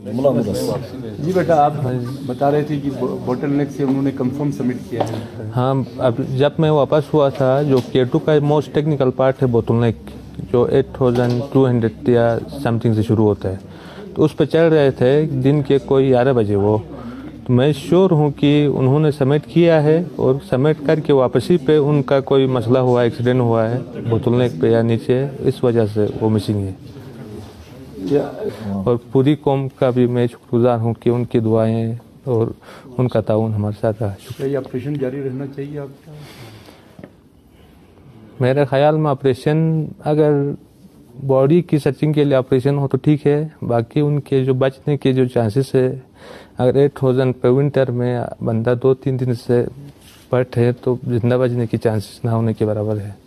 जी बेटा, आप बता रहे थे कि बोटलनेक से उन्होंने कंफर्म सबमिट किया है। हाँ, अब जब मैं वापस हुआ था, जो K2 का मोस्ट टेक्निकल पार्ट है बोटलनेक, जो 8200 या समथिंग से शुरू होता है, तो उस पर चल रहे थे दिन के कोई 11 बजे वो। तो मैं श्योर हूँ कि उन्होंने सबमिट किया है और सबमिट करके वापसी पे उनका कोई मसला हुआ, एक्सीडेंट हुआ है बोटलनेक पे या नीचे, इस वजह से वो मिसिंग है। और पूरी कौम का भी मैं शुक्रगुजार हूँ कि उनकी दुआएं और उनका ताउन हमारे साथ रहा। शुक्रिया। ये ऑपरेशन जारी रहना चाहिए आपका? मेरे ख्याल में ऑपरेशन, अगर बॉडी की सर्चिंग के लिए ऑपरेशन हो तो ठीक है, बाकी उनके जो बचने के जो चांसेस है, अगर 8000 पे विंटर में बंदा 2-3 दिन से बैठे तो जिंदा बचने की चांसेस ना होने के बराबर है।